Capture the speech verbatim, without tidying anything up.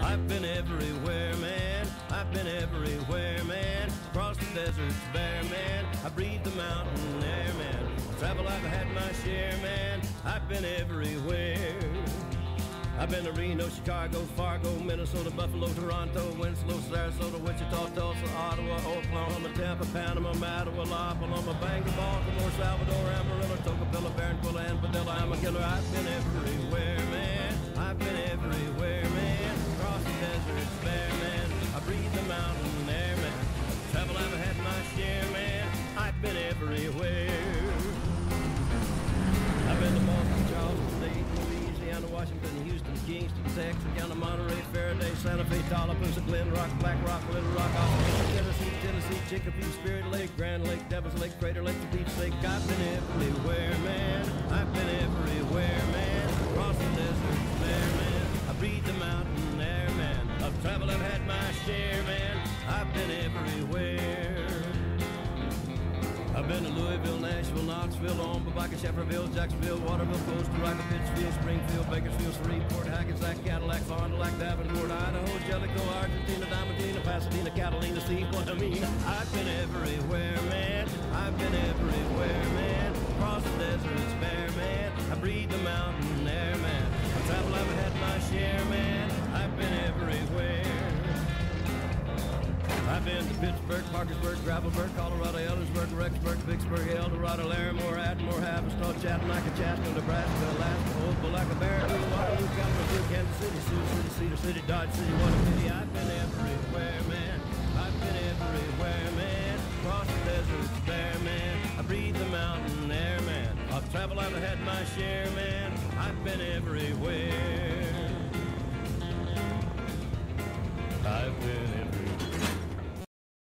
I've been everywhere, man. I've been everywhere, man. Across the deserts bare, man. I breathe the mountain air, man. Travel, I've had my share, man. I've been everywhere. I've been to Reno, Chicago, Fargo, Minnesota, Buffalo, Toronto, Winslow, Sarasota, Wichita, Tulsa, Ottawa, Oklahoma, Tampa, Panama, Mattawa, La Paloma, Bangor, Baltimore, Salvador, Amarillo, Tocopilla, Barranquilla, and Padilla. I'm a killer. I've been everywhere, man. I've been everywhere, man. Across the deserts bare, man. I breathe the mountain air, man. Travel, I've had my share, man. I've been everywhere. I've been to Boston, Charleston, Dayton, Louisiana, Washington, Houston, Kingston, Texarkana, Monterey, Faraday, Santa Fe, Tallapoosa, Glen Rock, Black Rock, Little Rock, Austin, Tennessee, Tennessee, Chicopee, Spirit Lake, Grand Lake, Devil's Lake, Crater Lake, the Beach Lake. I've been everywhere, man. I've been everywhere, man. Across the desert, there, man. I breathe the mountain air, man. I've traveled, I've had my share, man. I've been everywhere. I've been to Louisville, Nashville, Knoxville, Omaha, Baca, Shefferville, Jacksonville, Waterville, Costa Rica, Pittsfield, Springfield, Bakersfield, Shreveport, Hackensack, Cadillac, Fond du Lac, Davenport, Idaho, Jellicoe, Argentina, Diamantina, Pasadena, Catalina, see what I mean? I've been everywhere, man. I've been everywhere, man. Across the deserts bare, man. I breathe the mountain air, man. I travel, I've had my share, man. I've been everywhere. I've been to Pittsburgh, Parkersburg, Gravelburg, Colorado, Ellersburg, Rexburg, Vicksburg, El Dorado, Larimore, Atmore, Haverstraw, Chattanooga, Chaska, Nebraska, Alaska, Old Palaca, Baraboo, Waterloo, Kalamazoo, Kansas City, Sioux City, Cedar City, Dodge City, Waterloo. I've been everywhere, man. I've been everywhere, man. Across the deserts bare, man. I breathe the mountain air, man. I've traveled, I've had my share, man. I've been everywhere. I've been everywhere.